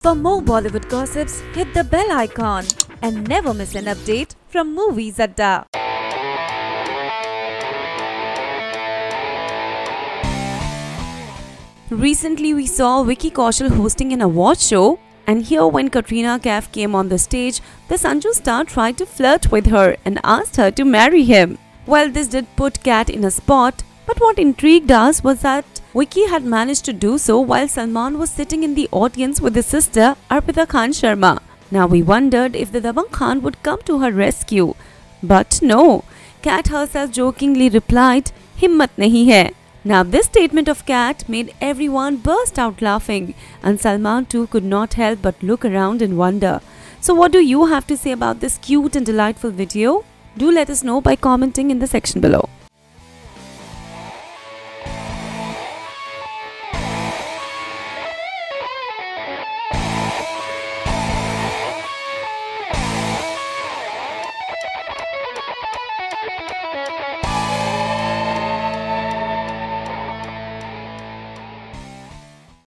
For more Bollywood gossips, hit the bell icon and never miss an update from Movies Adda. Recently, we saw Vicky Kaushal hosting an award show, and here when Katrina Kaif came on the stage, the Sanju star tried to flirt with her and asked her to marry him. Well, this did put Kat in a spot, but what intrigued us was that Vicky had managed to do so while Salman was sitting in the audience with his sister Arpita Khan Sharma. Now we wondered if the Dabangg Khan would come to her rescue. But no, Kat herself jokingly replied, "Himmat nahi hai." Now this statement of Kat made everyone burst out laughing, and Salman too could not help but look around in wonder. So what do you have to say about this cute and delightful video? Do let us know by commenting in the section below.